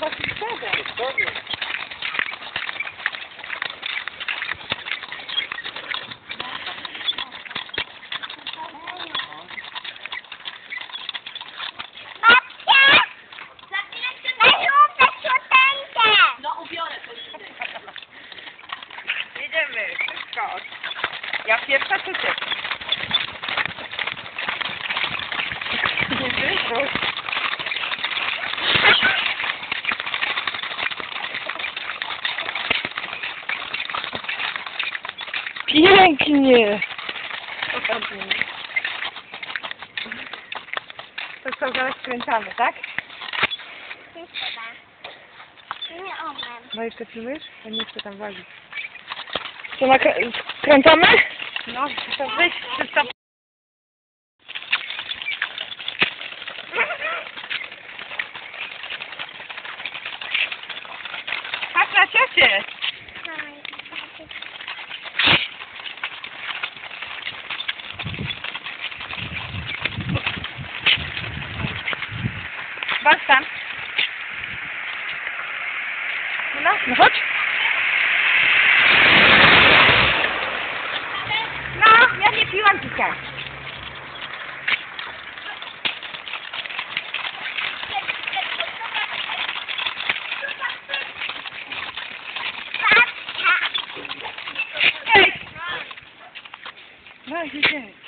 taki wtedy. Jedziemy, wszystko. Ja pierwsza czy ty? Pięknie! To co, zaraz skręcamy, tak? No jeszcze filmujesz? Ja nie chcę tam walić. Co, skręcamy? No, to wyjść wszystko. Patrz na ciocię! Chodź tam. No chodź! No, ja nie piłam dzisiaj. No, idziemy.